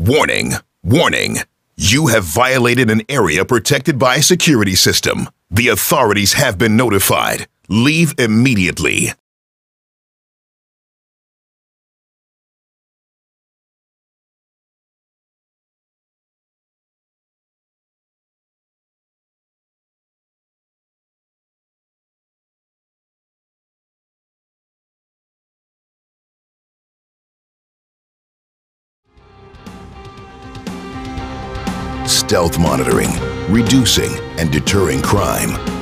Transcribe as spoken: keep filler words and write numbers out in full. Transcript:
Warning! Warning! You have violated an area protected by a security system. The authorities have been notified. Leave immediately. Stealth monitoring, reducing and deterring crime.